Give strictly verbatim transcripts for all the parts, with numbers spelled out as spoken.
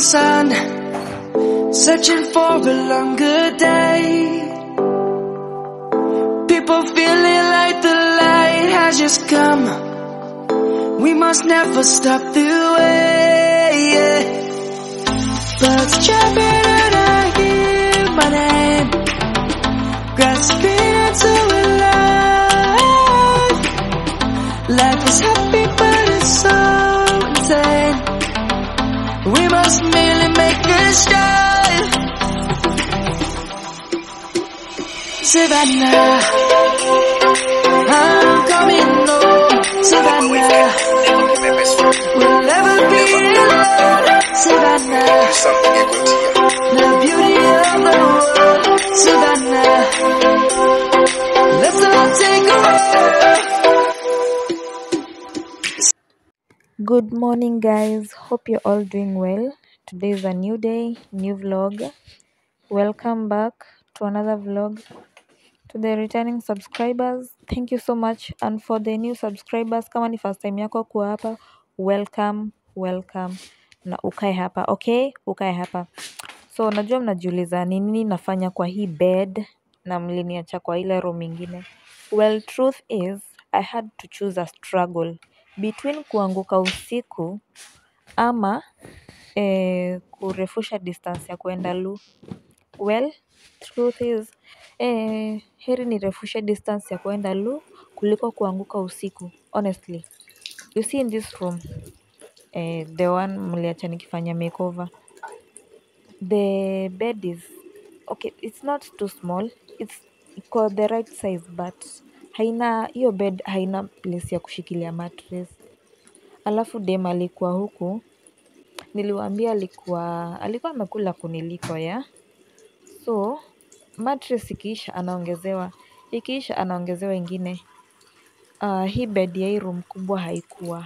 sun, searching for a longer day. People feeling like the light has just come. We must never stop the way, yeah. Birds chirping and I hear my name, grasping into a life. Life is happy but it's so insane. We must merely make a start. Savannah, I'm coming home. Savannah, we'll never be alone. Savannah, the beauty of the world. Savannah, let's all take a walk. Good morning, guys. Hope you're all doing well. Today is a new day, new vlog. Welcome back to another vlog. To the returning subscribers, thank you so much. And for the new subscribers, kama ni first time yako kuwa hapa, welcome, welcome. Na ukae hapa, okay? Ukae hapa. So, najua mnajiuliza ni nini nafanya kwa hii bed na mliniacha kwa ile room ingine. Well, truth is, I had to choose a struggle between kuanguka usiku ama eh, kurefusha distance ya kuenda lu. Well, truth is, eh, heri nirefushe distance ya kuenda lu kuliko kuanguka usiku. Honestly, you see in this room, eh, the one mliacha nikifanya makeover, the bed is okay, it's not too small, it's iko the right size, but haina hiyo bed haina place ya kushikilia mattress. Alafu dem alikuwa huku, niliwaambia alikuwa alikuwa amekula kuniliko ya. So mattress ikiisha anaongezewa, ikiisha anaongezewa ingine. Uh, hii bed ya hii room kubwa haikuwa.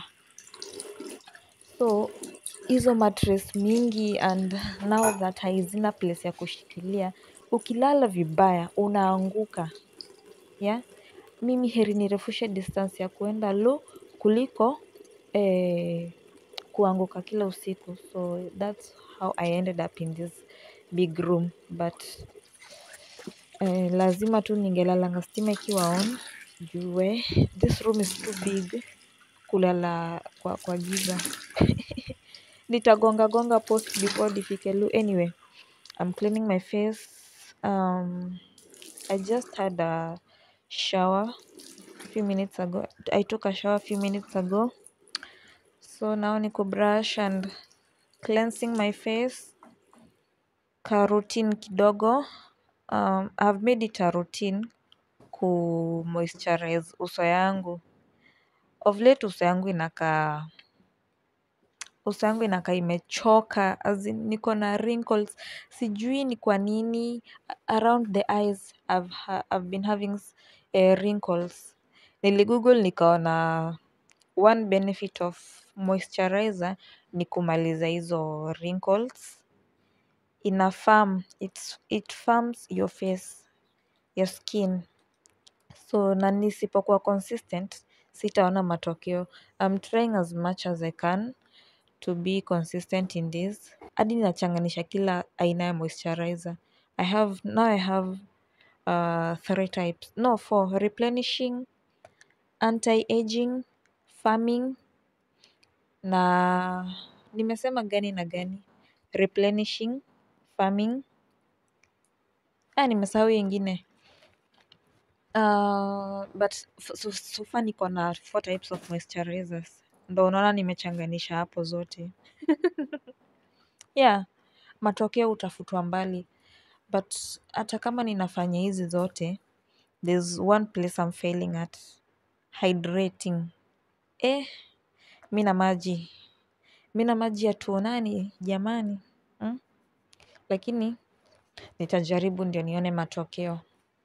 So hizo mattress mingi, and now that haizina place ya kushikilia, ukilala vibaya unaanguka. Yeah? Mimi heri nirefushe distance ya kuenda low kuliko eh, kuanguka kila usiku. So that's how I ended up in this big room. But eh, lazima tu ningelalanga stima ikiwa on. Jue this room is too big kulala kwa, kwa giza. Nitagonga gonga post before nifike lu. Anyway, I'm cleaning my face. Um, I just had a shower a few minutes ago. I took a shower a few minutes ago. So now niko brush and cleansing my face. Ka routine kidogo. Um, I've made it a routine ku moisturize uso yangu. Of late uso yangu inakaa uso yangu inakaa imechoka, as in niko na wrinkles. Sijui ni kwa nini around the eyes I've, ha I've been having uh, wrinkles. Niligoogle nikaona one benefit of moisturizer ni kumaliza hizo wrinkles. Ina firm, it's, it firms your face, your skin. So na nisipokuwa consistent, sitaona matokeo. I'm trying as much as I can to be consistent in this. Hadi nachanganisha kila aina ya moisturizer. I have, now I have uh, three types. No, four. Replenishing, anti-aging, firming, na nimesema gani na gani? Replenishing, firming. Ah, nimesahau ingine. Uh, but so, so far niko na four types of moisturizers. Ndo unaona nimechanganisha hapo zote. Yeah, matokeo utafutwa mbali. But hata kama ninafanya hizi zote, there's one place I'm failing at. Hydrating. Eh, mina maji. Mina maji ya tuonani, jamani. Hmm? Lakini, nitajaribu ndio nione matokeo.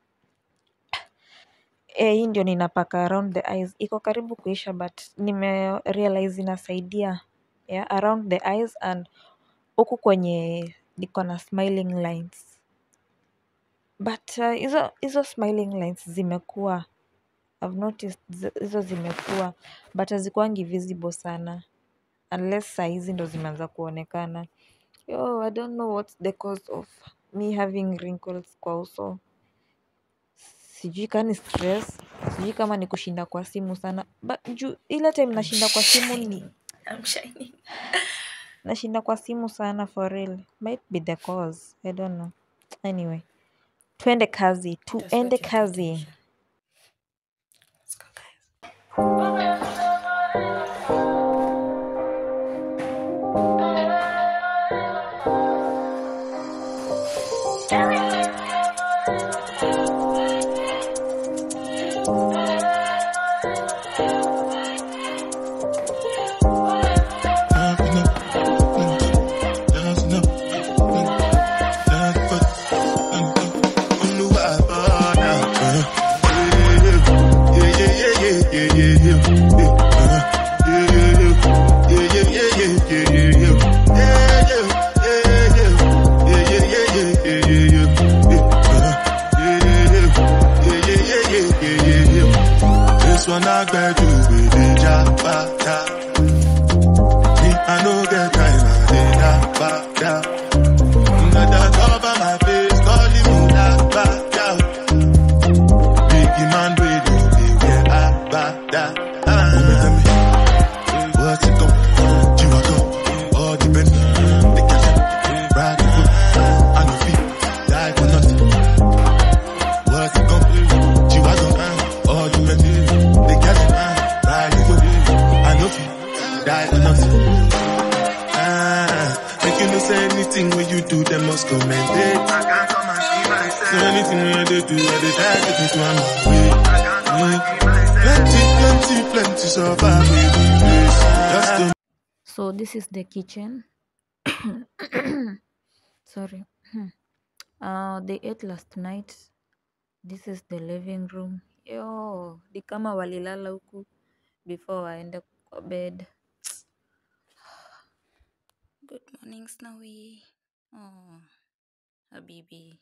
Eh, hii ndio ninapaka around the eyes. Iko karibu kuisha, but nime realize inasaidia. Yeah, around the eyes and huku kwenye niko na smiling lines. But uh, hizo hizo smiling lines zimekuwa, I've noticed hizo zimekuwa, but hazikuangi visible sana unless saa hizi ndo zimeanza kuonekana. Yo, I don't know what's the cause of me having wrinkles kwa uso. Sijui kama ni stress, sijui kama ni kushinda kwa simu sana. But juu ile time nashinda kwa simu ni I'm shining. nashinda kwa simu sana for real. Might be the cause. I don't know. Anyway, twende kazi, tuende kazi. Let's go, guys. When I graduate with a job, me, I no get time, I did that, back down. Another cover my face, calling me that, back down. Biggie man, we do be where I back down. What's it go? You are go, all depend. They can't ride the foot, I no feet, die for nothing. What's it go? You are go, all depend. Die or nothing. Ah, make you no say anything when you do, they must commend it. I can't come and see myself. So anything when they do, I they try to take one way. I can't come and see myself. Plenty, plenty, plenty survive with this. Just to So this is the kitchen. Sorry. Uh, they ate last night. This is the living room. Yo, di kama walilala huku before waende kwa bed. Good morning, Snowy. Oh, Habibi.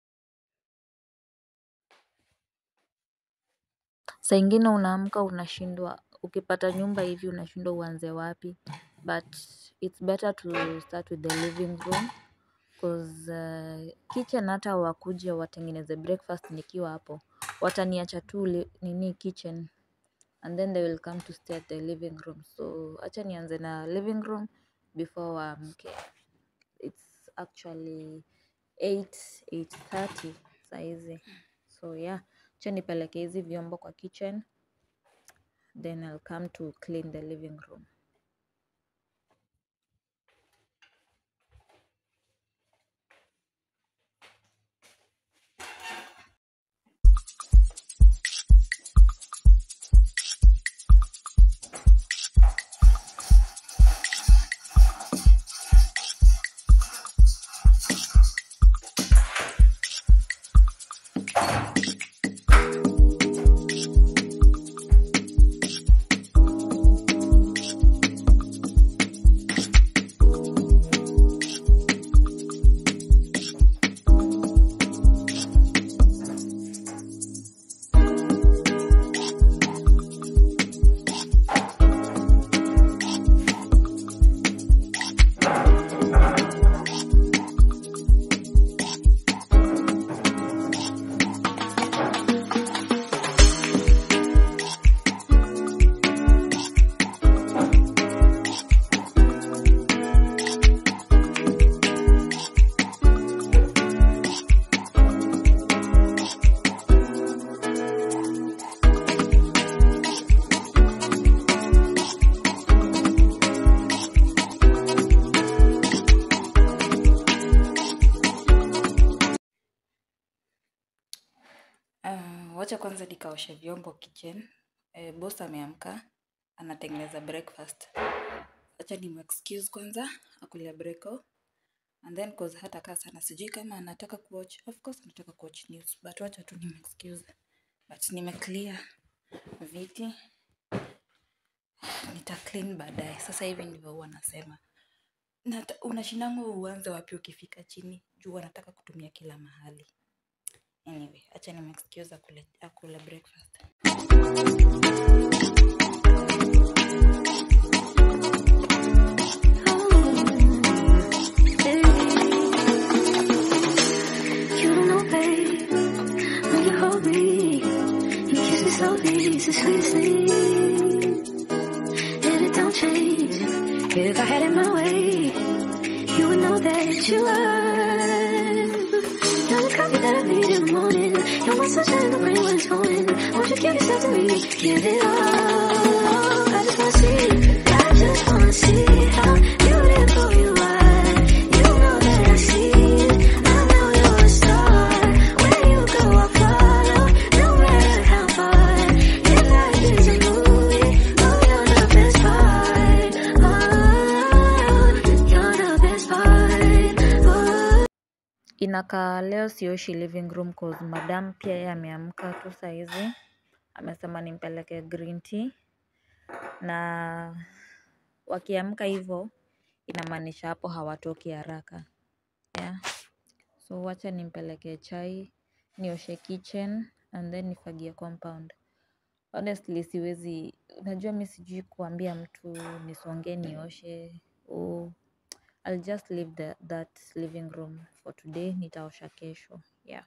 Saa ingine unaamka unashindwa, ukipata nyumba hivi unashindwa uanze wapi. But it's better to start with the living room. Cause uh, kitchen hata wakuje watengeneze breakfast nikiwa hapo. Wataniacha tu nini kitchen. And then they will come to stay at the living room. So acha nianze na living room before waamke. It's actually eight, eight thirty saizi. So yeah, acha nipeleke hizi vyombo kwa kitchen. Then I'll come to clean the living room. Wacha kwanza nikaoshe vyombo kitchen. Eh, boss ameamka anatengeneza breakfast. Acha ni excuse kwanza akulia breko. And then cause hata kaa sana sijui kama anataka kuwatch. Of course anataka kuwatch news, but wacha tu ni excuse. But nime clear viti. Nita clean baadaye. Sasa hivi ndivyo huwa nasema. Na unashindangu uanze wapi ukifika chini? Juu anataka kutumia kila mahali. Anyway, acha ni excuse akule akule breakfast. Oh, these things, and it don't change. If I had it my way, you would know that you are. You're the coffee that I need in the morning. You're my sunshine in the rain when it's pouring. Won't you give yourself to me? Give it all. I just wanna see. I just wanna see how beautiful you are. You know that I see it. I know you're a star. Where you go, I'll follow. No matter how far. If life is a movie, oh, you're the best part. Oh, you're the best part. Oh. Inaka leo sioshi living room cause madam pia yeye ameamka tu saa hizi. Amesema nimpeleke green tea. Na wakiamka hivyo inamaanisha hapo hawatoki haraka. Yeah. So wacha nimpeleke chai, nioshe kitchen and then nifagie compound. Honestly siwezi, unajua mimi sijui kuambia mtu nisonge nioshe. Oh, I'll just leave the, that living room for today. Nitaosha kesho. Yeah.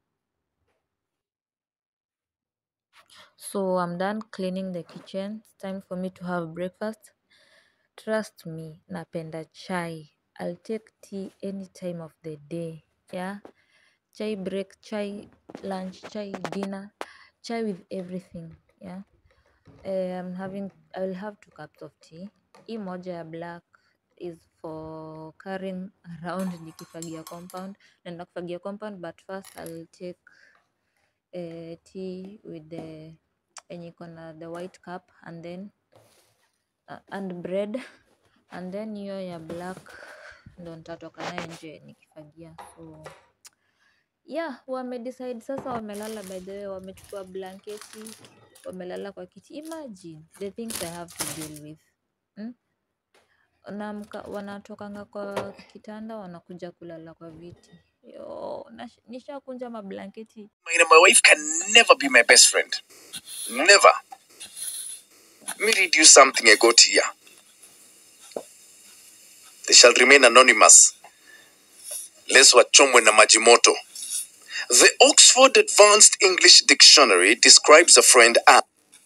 So I'm done cleaning the kitchen. It's time for me to have breakfast. Trust me, napenda chai. I'll take tea any time of the day. Yeah. Chai break, chai lunch, chai dinner, chai with everything. Yeah. Uh, I'm having, I will have two cups of tea. Hii moja ya black is for carrying around nikifagia compound. Naenda kufagia compound, but first I'll take uh, tea with the yenye iko na the white cup and then uh, and bread, and then hiyo ya black ndo nitatoka nayo nje nikifagia. So yeah, wame decide sasa, wamelala. By the way, wamechukua blanketi, wamelala kwa kiti. Imagine the things I have to deal with. Hmm? Wanamka, wanatokanga kwa kitanda wanakuja kulala kwa viti. Yo, nishakunja mablanketi. My wife can never be my best friend. Never. Let me read you something I got here. They shall remain anonymous. Les wachomwe na majimoto. The Oxford Advanced English Dictionary describes a friend as...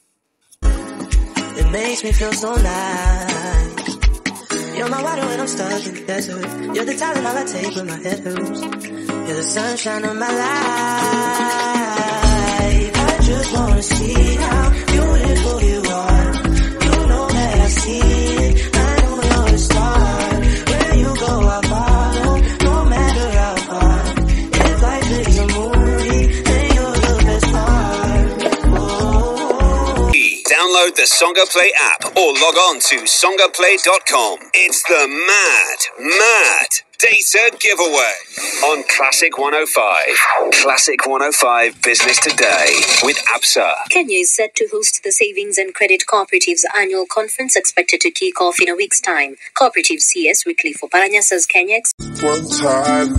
It makes me feel so nice. You're my water when I'm stuck in the desert. You're the Tylenol I take when my head hurts. You're the sunshine of my life. I just wanna see how beautiful you are. You know that I see it. I know you're a star. Where you go, I follow. No matter how far. If life is a movie, then you're the best part. Oh. Download the Songa Play app or log on to songa play dot com. It's the Mad, Mad Data Giveaway on Classic one oh five. Classic one oh five Business Today with Absa. Kenya is set to host the Savings and Credit Cooperatives annual conference expected to kick off in a week's time. Cooperative C S Weekly for Paranya says Kenya. One time,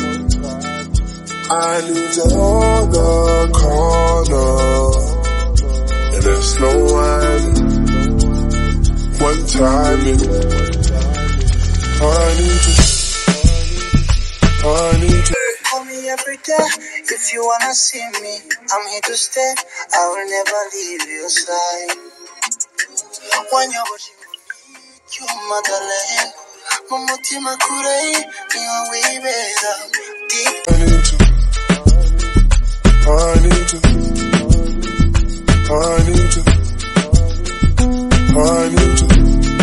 I need to hold the corner, and there's no one. One time, I need to, I need to. Call me every day if you wanna see me. I'm here to stay. I will never leave your side. When you're watching me, you motherland. Mumutima kure, niwa wibeza. Deep. I need to, I need to, I need to,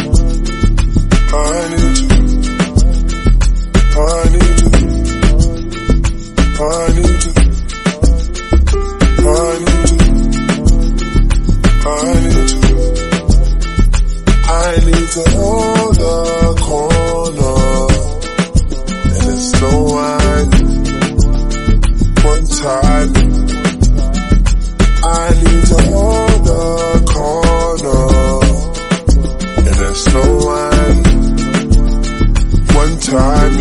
I need to, I need to, I need to, I need to, I need to, I need to hold the corner, and it's no one. One time, I need to hold the corner, and there's no one. One time,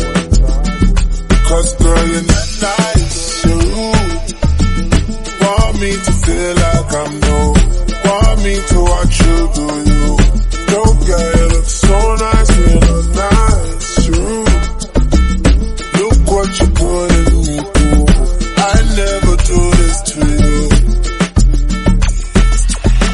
cause girl, you're not nice, you're rude. Want me to feel like I'm new. Want me to watch you do you. Don't get it, look so nice, you're not nice, you're rude. Look what you put in me through. I never do this to you.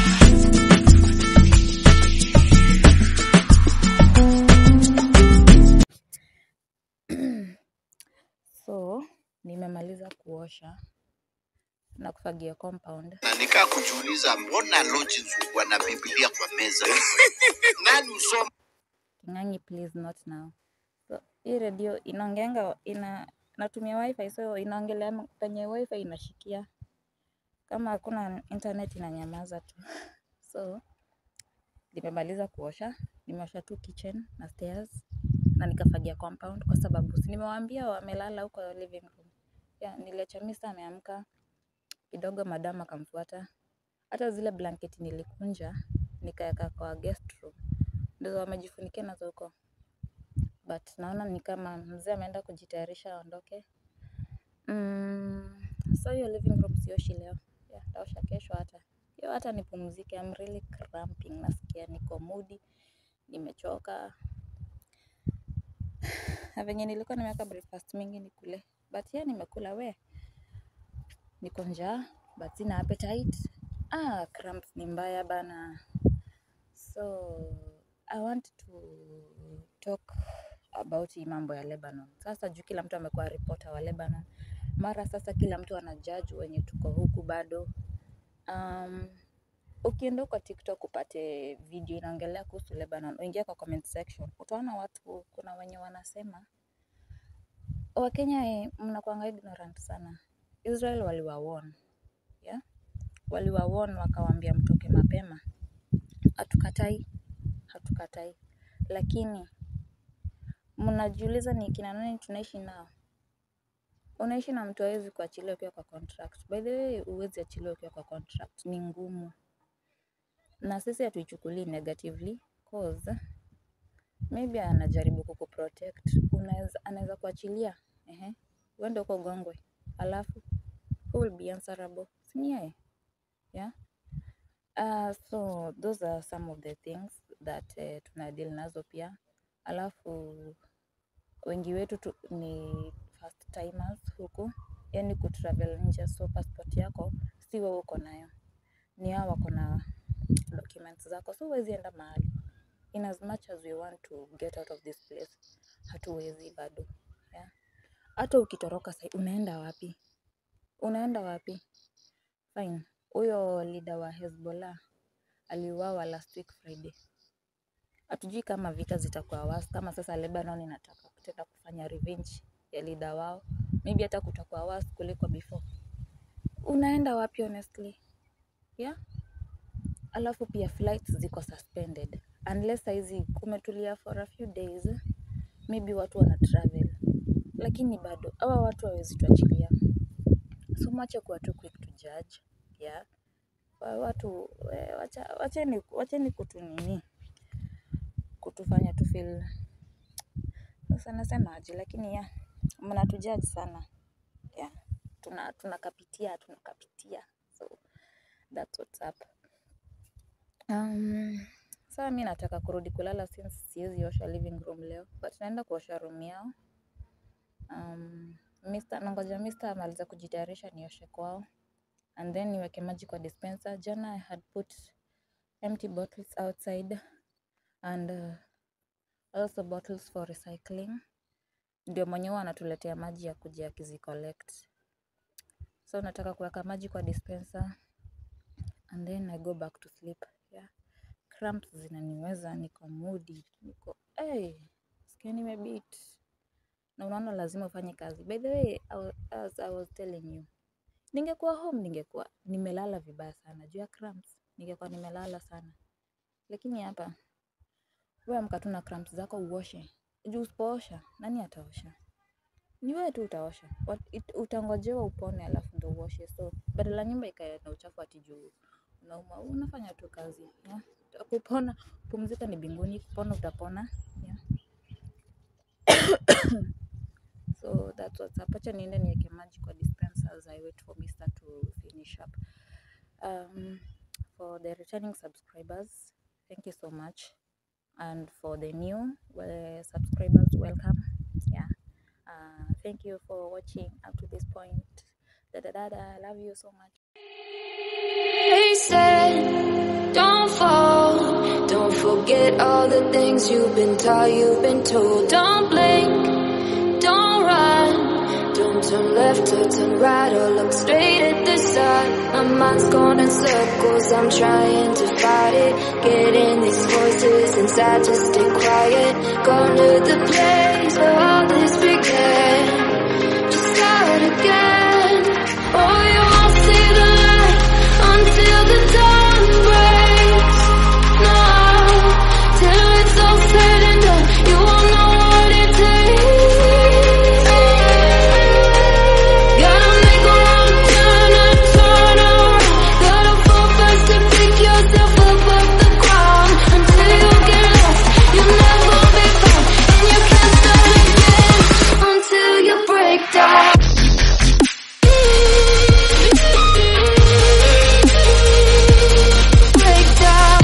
kuosha na kufagia compound. Na nika kujiuliza mbona Logins wana Biblia kwa meza? Nani usoma? Kingangi, please not now. So, hii radio inaongeanga ina natumia wifi, so inaongelea penye wifi inashikia. Kama hakuna internet inanyamaza tu. So nimemaliza kuosha, nimeosha tu kitchen na stairs na nikafagia compound kwa sababu si nimewaambia wamelala huko living room. Yeah, niliacha mister ameamka kidogo, madam akamfuata. Hata zile blanket nilikunja nikaweka kwa guest room, ndio wamejifunikia nazo huko. But naona ni kama mzee ameenda kujitayarisha aondoke. Mm, so hiyo living room sioshi leo. Yeah, taosha kesho hata. Hiyo hata nipumzike. I'm really cramping, nasikia niko moody, nimechoka. Na venye nilikuwa nimeweka breakfast mingi nikule. But yeah, nimekula we. Niko njaa, but sina appetite. Ah, cramps ni mbaya bana. So I want to talk about hii mambo ya Lebanon. Sasa juu kila mtu amekuwa reporter wa Lebanon. Mara sasa kila mtu anajudge wenye tuko huku bado. Um, ukienda kwa TikTok upate video inaongelea kuhusu Lebanon, uingia kwa comment section, utaona watu, kuna wenye wanasema Wakenya eh, mnakuanga ignorant sana. Israel waliwa warn. Yeah? Waliwa warn wakawaambia mtoke mapema. Hatukatai, hatukatai. Lakini mnajiuliza ni kina nani tunaishi nao? Unaishi na mtu hawezi kuachilia ukiwa kwa contract. By the way, huwezi achilia ukiwa kwa contract, ni ngumu. Na sisi hatuichukulii negatively cause maybe anajaribu kukuprotect. Unaweza anaweza kuachilia, ehe, uende uko gongwe. Alafu who will be answerable? Si yeye. Yeah? Uh, so those are some of the things that uh, tunadeal nazo pia. Alafu wengi wetu tu, ni first timers huku, yani kutravel nje, so passport yako si wewe uko nayo, ni hao wako na documents zako, so huwezi enda mahali. In as much as we want to get out of this place, hatuwezi bado. Yeah. Hata ukitoroka sasa unaenda wapi? Unaenda wapi? Fine. Huyo leader wa Hezbollah aliuawa last week Friday. Hatujui kama vita zitakuwa worse, kama sasa Lebanon inataka kutenda kufanya revenge ya leader wao. Maybe hata kutakuwa worse kuliko before. Unaenda wapi honestly? Yeah? Alafu pia flights ziko suspended. Unless hizi kumetulia for a few days, maybe watu wana travel. Lakini bado hawa watu hawezi tuachilia. So much kwa tu quick to judge. Yeah. Watu wacha wacheni wacheni kutunini. Kutufanya tu feel. Sasa nasema aje, lakini ya mnatujudge sana. Yeah. Tuna tunakapitia tunakapitia. So that's what's up. Um Sasa mimi nataka kurudi kulala since siwezi osha living room leo, but naenda kuosha room yao. Um Mister nangoja Mister amaliza kujitayarisha nioshe kwao, and then niweke maji kwa dispenser. Jana I had put empty bottles outside and uh, also bottles for recycling. Ndio mwenyewe anatuletea maji ya kuja kizi collect. So nataka kuweka maji kwa dispenser and then I go back to sleep. Yeah. Cramps zinaniweza, niko moody, niko hey, skinny me beat. Na unaona lazima ufanye kazi. By the way, I was, as I was telling you, ningekuwa home ningekuwa nimelala vibaya sana juu ya cramps. Ningekuwa nimelala sana. Lakini hapa wewe amka na cramps zako uoshe. Juu usipoosha nani ataosha? Ni wewe tu utaosha. Utangojewa upone alafu ndio uoshe. So badala nyumba ikae na uchafu ati juu unauma, unafanya tu kazi. Yeah. Kupona, pumzika ni mbinguni, kupona utapona. Yeah. So that's what's up. Acha niende niweke maji kwa dispenser as I wait for Mister to finish up. Um, for the returning subscribers, thank you so much. And for the new uh, subscribers, welcome. Yeah. Uh, thank you for watching up to this point. Da da da da. I love you so much. They said, don't fall, don't forget all the things you've been taught, you've been told. Don't blink, don't run, don't around, turn left or turn right or look straight at the sun. My mind's going in circles, I'm trying to fight it. Getting these voices inside to stay quiet. Gone to the place where all this began. Just start again. Oh, you won't see the light until the dawn breaks. No, till it's all said and done, you won't know what it takes. Gotta make a wrong turn and turn around. Gotta fall fast to pick yourself up off the ground. Until you get lost, you'll never be found. And you can't start again until you break down. Break down.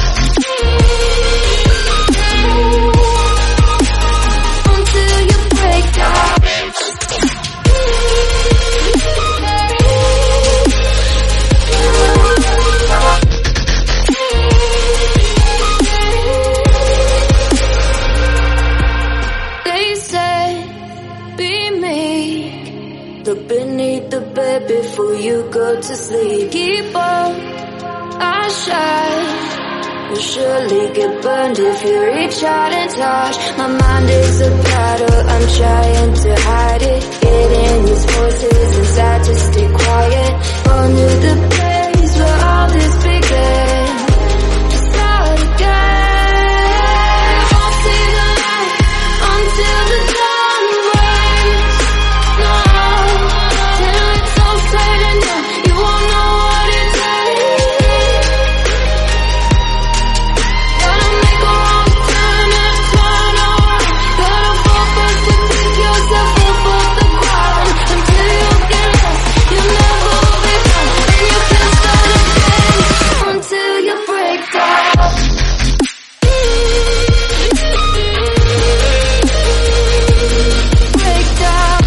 Until you break down. They say, be meek. Look beneath the bed before you go to sleep. Keep on, I shine. You'll surely get burned if you reach out and touch. My mind is a battle, I'm trying to hide it. Getting these voices inside to stay quiet. On to the place where all this began. Just start again. Won't see the light until the dawn breaks. No, till it's all said and done, you won't know what it takes. Gotta make a wrong turn and turn around. Gotta fall fast to pick yourself up off the ground. Until you get lost, you'll never be found. And you can't start again until you break down. Break down.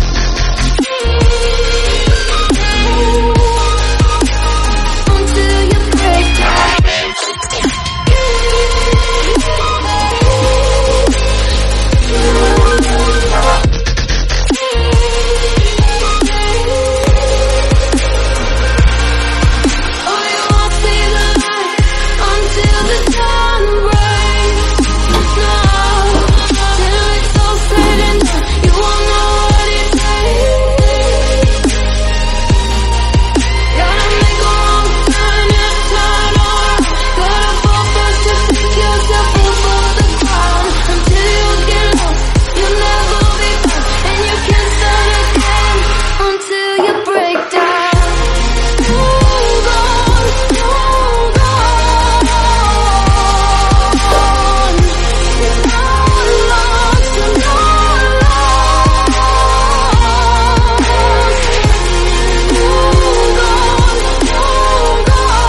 Until you break down. Oh, you won't see the light until the dawn breaks. No, till it's all said and done, you won't know what it takes. Gotta make a wrong turn and turn around. Gotta fall fast to pick yourself up off the ground. Until you get lost, you'll never be found. And you can't start again until you break down. Move on, move on. You're not lost, you're not lost. Move on, move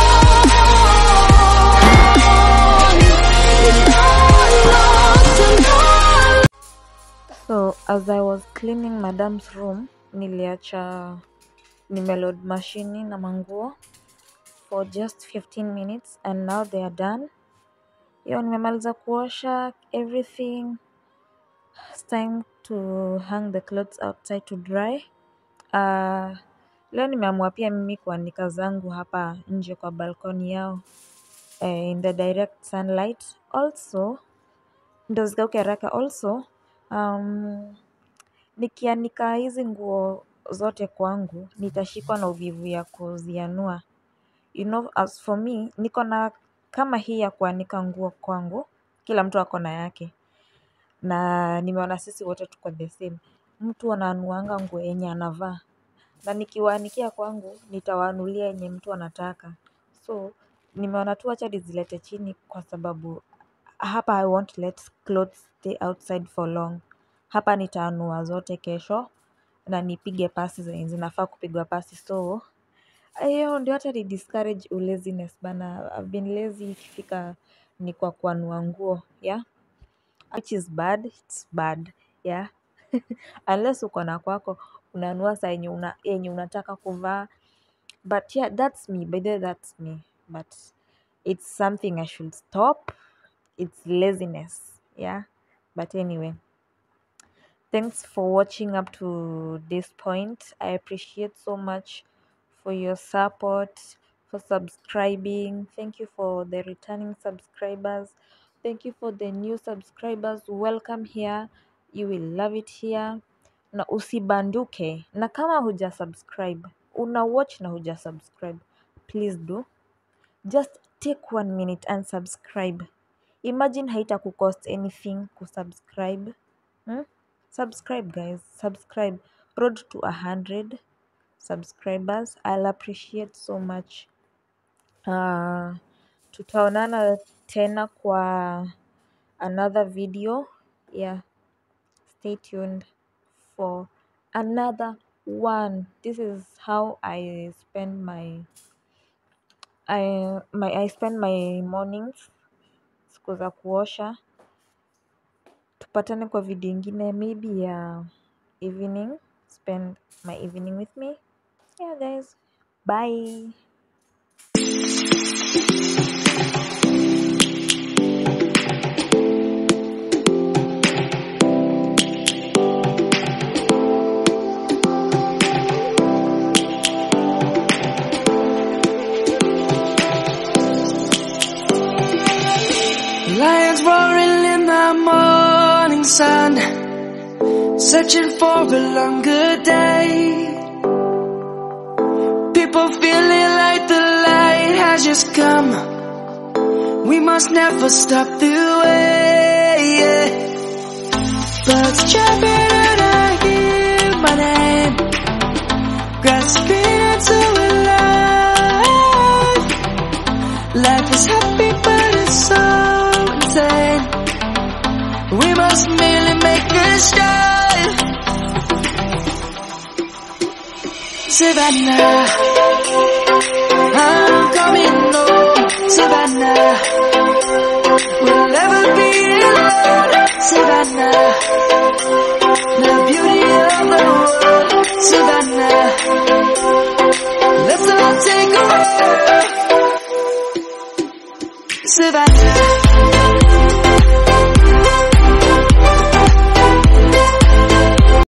on. You're not lost, you're not. So as I was cleaning madam's room, niliacha nimeload mashini na manguo for just fifteen minutes and now they are done. Yo, nimemaliza kuosha everything. It's time to hang the clothes outside to dry. Uh, leo nimeamua pia mimi kuanika zangu hapa nje kwa balkoni yao, eh, in the direct sunlight. Also, ndo zikauke haraka. Also, um, nikianika hizi nguo zote kwangu, nitashikwa na uvivu ya kuzianua. You know, as for me, niko na kama hii ya kuanika nguo kwangu, kila mtu ako na yake. Na nimeona sisi wote tuko the same. Mtu anaanuanga nguo yenye anavaa. Na nikiwaanikia kwangu, nitawaanulia yenye mtu anataka. So, nimeona tu acha nizilete chini kwa sababu hapa I won't let clothes stay outside for long. Hapa nitaanua zote kesho na nipige pasi zenye zinafaa kupigwa pasi. So, hiyo ndio hata ni discourage laziness bana. I've been lazy ikifika ni kwa kuanua nguo, yeah. Which is bad, it's bad, yeah. Unless uko na kwako, unanua saa yenye una, yenye unataka kuvaa. But yeah, that's me, by the way, that's me. But it's something I should stop. It's laziness, yeah. But anyway, Thanks for watching up to this point. I appreciate so much for your support, for subscribing. Thank you for the returning subscribers. Thank you for the new subscribers. Welcome here. You will love it here. Na usibanduke. Na kama huja subscribe, una watch na huja subscribe, please do. Just take one minute and subscribe. Imagine haita kucost anything kusubscribe. Hmm? Subscribe guys, subscribe. Road to a hundred subscribers. I'll appreciate so much. Uh, tutaonana tena kwa another video. Yeah, stay tuned for another one. This is how I spend my I my I spend my mornings, siku za kuosha. Tupatane kwa video ingine maybe ya evening. Spend my evening with me. Yeah guys, bye. Lions roaring in the morning sun, searching for a longer day. People feeling like the light has just come. We must never stop the way. Birds chirping and I hear my name, grasping into a life. Life is happy but it's so insane. We must merely make a start. Savannah, I'm coming home. Savannah, we'll never be alone. Savannah, the beauty of the world. Savannah, let's all take a walk. Savannah.